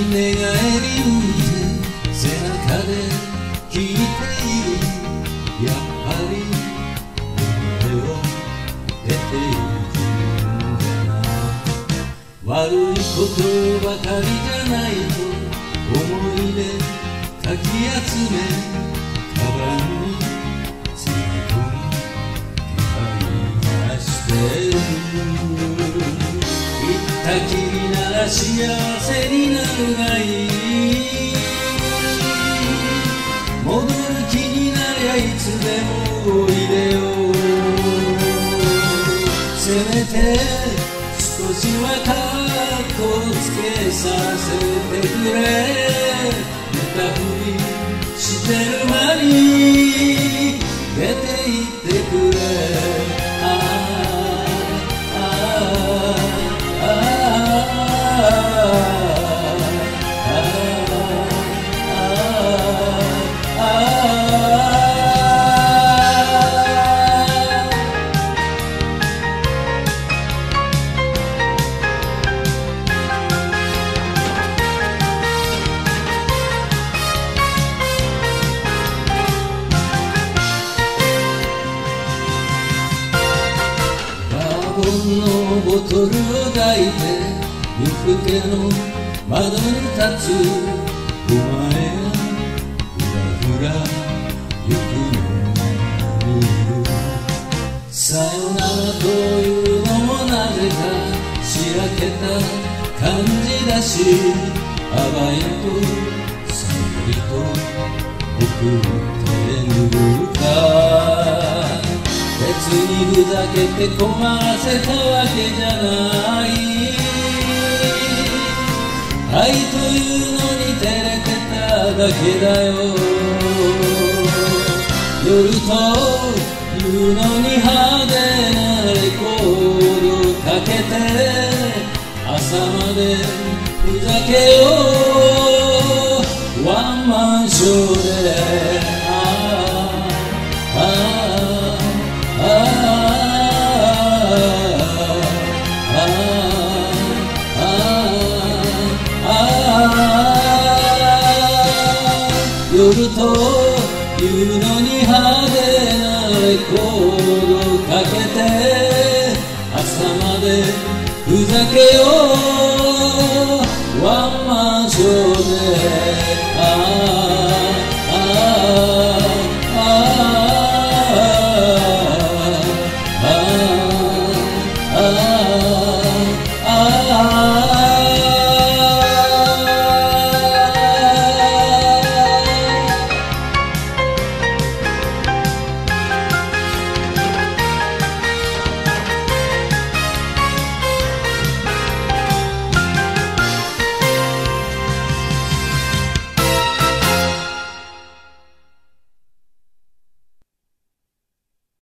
寝返り打って背中で聞いている。やっぱり夢を出ていくんだな。悪いことばかりじゃないと思い出かき集めカバンに詰め込む気配がしてる。行ったきりなら幸せになるがいい。戻る気になりゃいつでもおいでよ。せめて少しはカッコつけさせてくれ。寝たふりしてる間に出て行ってくれ。のボトルを抱いて夜更けの窓に立つお前がふらふら行くのが見る。さよならというのもなぜかしらけた感じだし、あばよとさゆりと送ってぬるか。別にふざけて困らせたわけじゃない。愛というのに照れてただけだよ。夜というのに派手なレコードかけて朝までふざけよう。ワンマンショーで夜というの